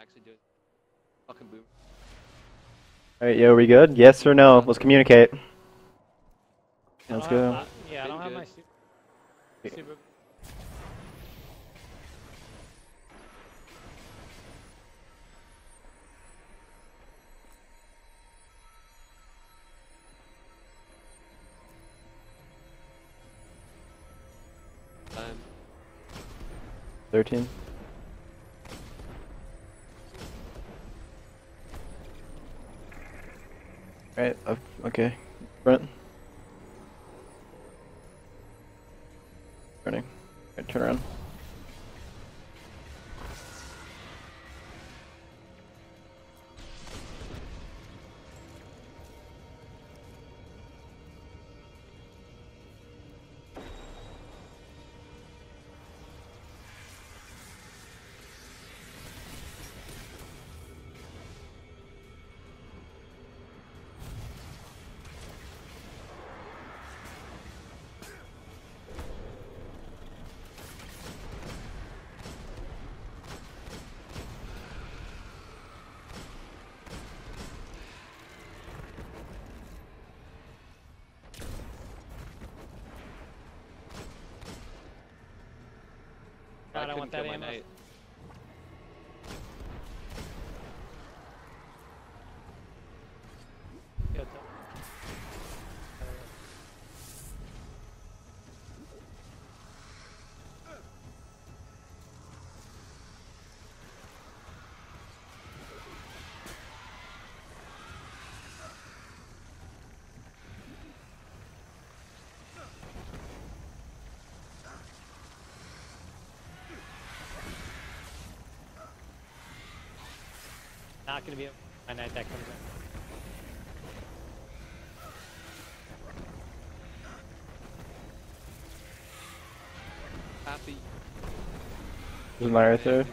actually do it. Fucking boom. Alright, yo, we good? Yes or no? Let's communicate. Let's go. Yeah, I don't have my super. Time. 13. Alright, okay. Front. Turning. Alright, turn around. God, I want that kill my ammo. knight. Good. Not gonna be my night that comes in. Happy. There's mine right there.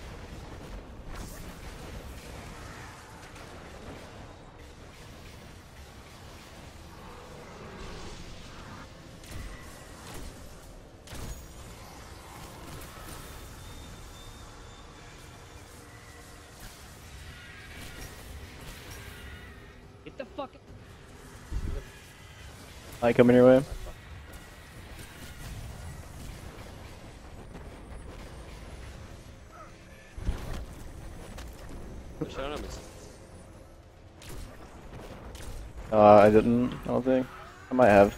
Get the fuck. Light coming your way. Wish I don't miss. I didn't, I don't think. I might have.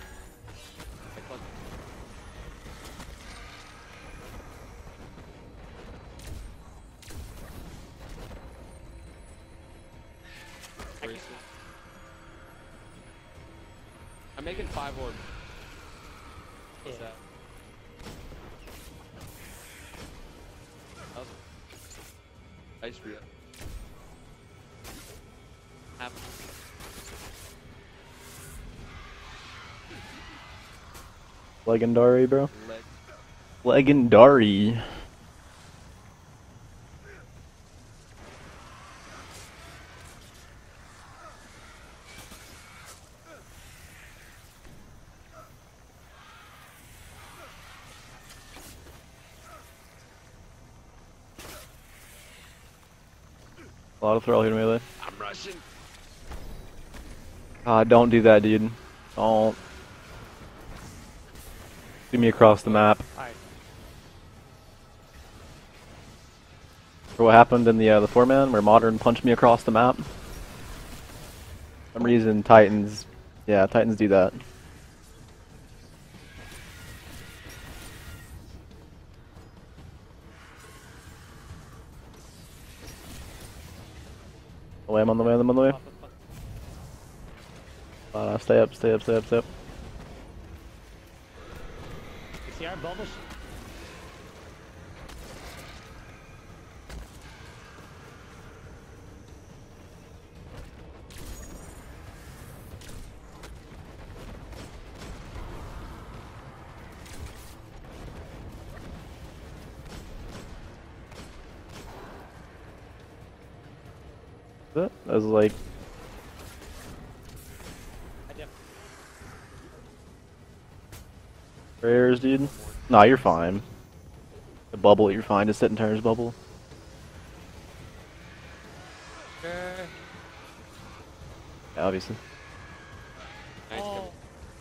I'm making 5 orb. What's Yeah. that? Ice Rio. Happy. Legendary, bro. Leg. Legendary. A lot of throw here melee. I'm rushing. Don't do that, dude. Don't. Do me across the map. Alright. For what happened in the 4-man, where Modern punched me across the map. For some reason, Titans, yeah, Titans do that. Oh, I'm on the way, I'm on the way. Stay up, stay up, stay up, stay up. You see our bubbles? That was like prayers, dude. Nah, you're fine. The bubble, you're fine. Just sit in Turner's bubble. Yeah, obviously. Nice, Oh. Kevin.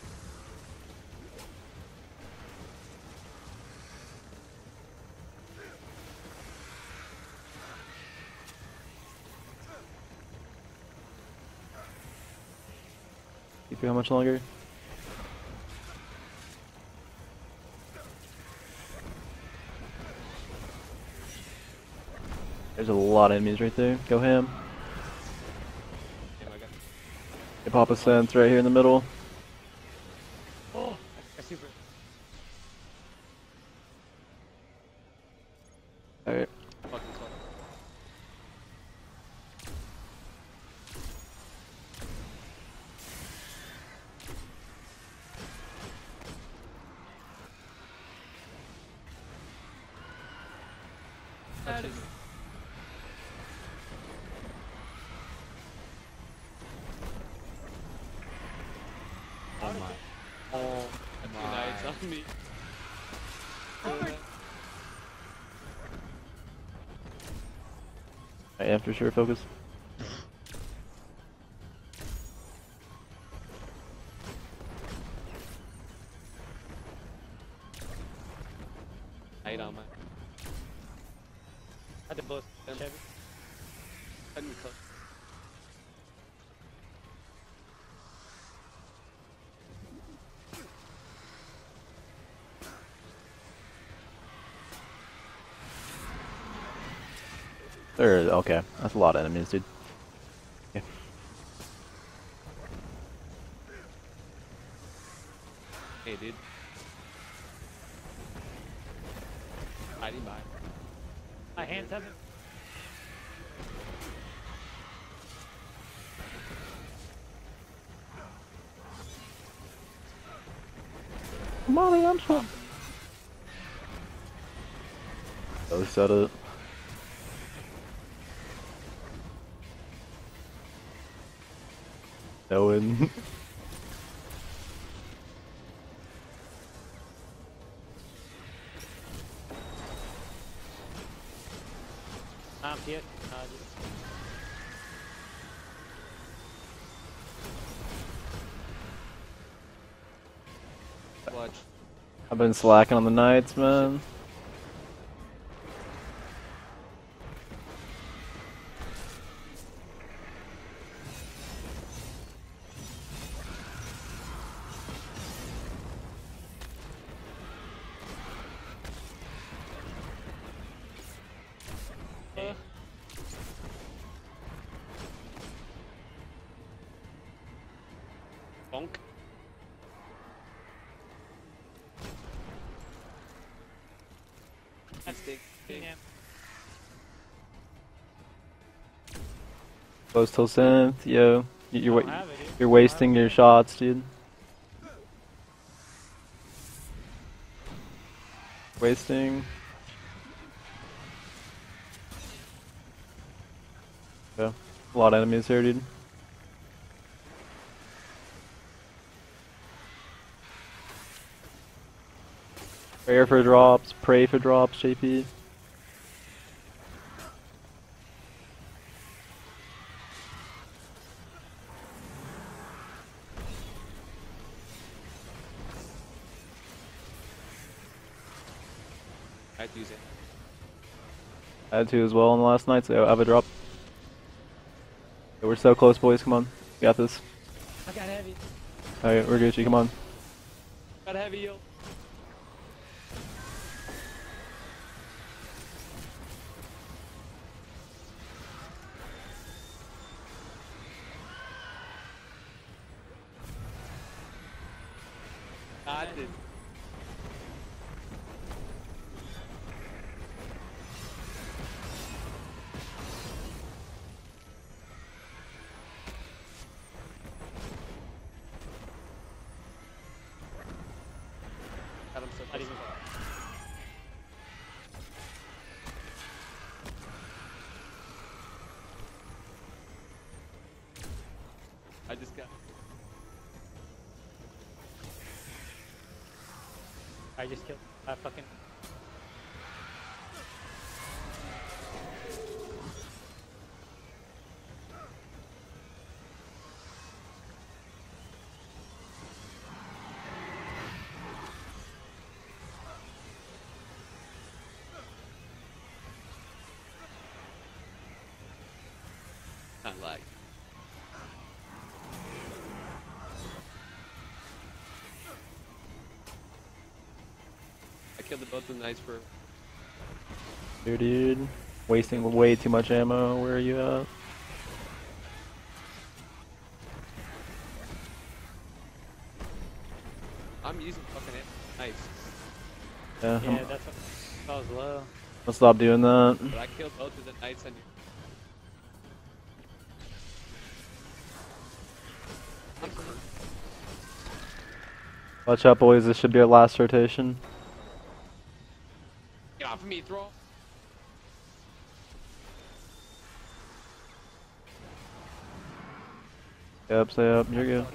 You feel how much longer? There's a lot of enemies right there. Go ham. Damn, I got Hey, Papa Sense right here in the middle. Oh. I super. Alright. fucking slow. Touch it. Oh my. Oh, that's My. nice on me. I am for sure focus. Hate on my. I did both. Them. Chevy. Cut me close. Okay. That's a lot of enemies, dude. Yeah. Hey, dude. Hiding by. My hands haven't. Molly, I'm trying. Oh, set it. No one. Yes. Watch. I've been slacking on the nights, man. Bonk. That's big. Big. Yeah. Close till synth, yo. You're, don't have it, dude. you're wasting your shots, dude. Wasting. Yeah. A lot of enemies here, dude. Prayer for drops, pray for drops, JP. I have to use it. I had to as well on the last night, so I have a drop. Okay, we're so close, boys. Come on. We got this. I got heavy. Alright, we're Gucci. Come on. Got heavy, yo. Got this. Got him so Not close. even close. I just got. I just killed. I fucking. Not lag. I killed the both of the knights for. Dude. Wasting way too much ammo. Where are you at? I'm using fucking knights, Yeah, Yeah, that's what I was low. I'll stop doing that. but I killed both of the knights and. Watch out, boys. This should be our last rotation. Get off of me, throw. Yep, stay up. You're good.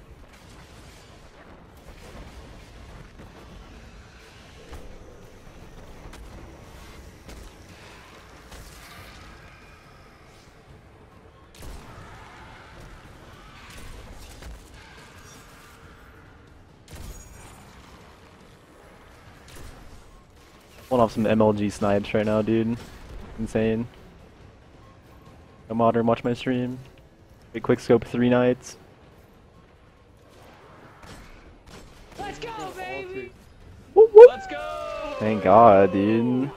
Pulling off some MLG snipes right now, dude. Insane. Go modern, watch my stream. Big quick scope 3 nights. Let's go, baby! Whoop, whoop. Let's go! Thank God, dude.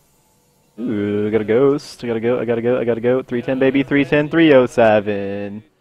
Ooh, I got a ghost. I gotta go. 310 baby, 310, 307.